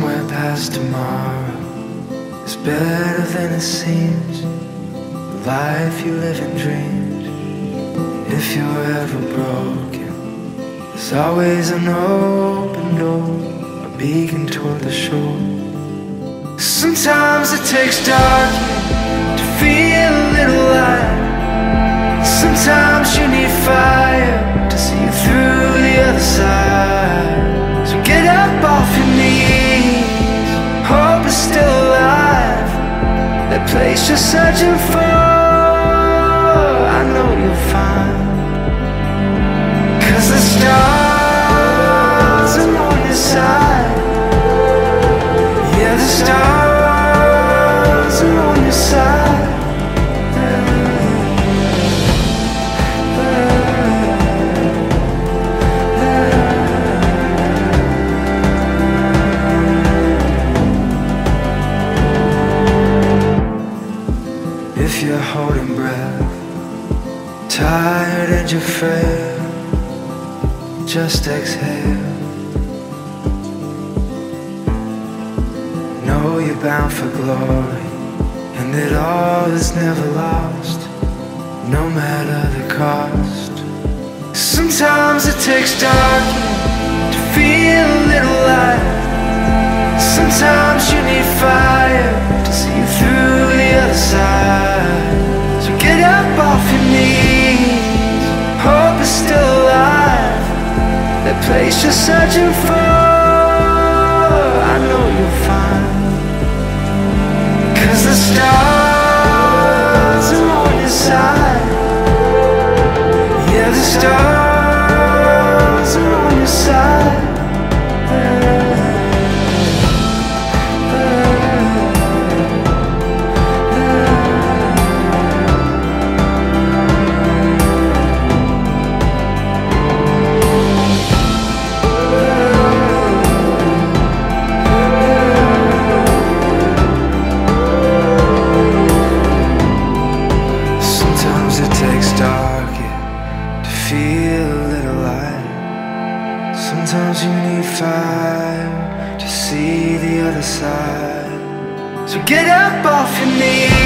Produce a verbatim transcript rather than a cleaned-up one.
somewhere past tomorrow is better than it seems. The life you live in dreams. If you're ever broken, there's always an open door, a beacon toward the shore. Sometimes it takes darkness to feel a little light. Sometimes you need fire to see you through the other side. So get up off your knees, hope is still alive. That place you're searching for, I know you'll find. 'Cause the stars are on your side. Yeah, the stars are on your side. If you're holding breath, tired and you fail, just exhale. Know you're bound for glory, and that all is never lost, no matter the cost. Sometimes it takes darkness to feel a little light. Sometimes you need fire to see you through the other side. So get up off your knees, hope is still alive. That place you're searching for, I know you'll find. 'Cause the stars are on your side. Yeah, the stars are on your side. Sometimes you need fire to see the other side. So get up off your knees.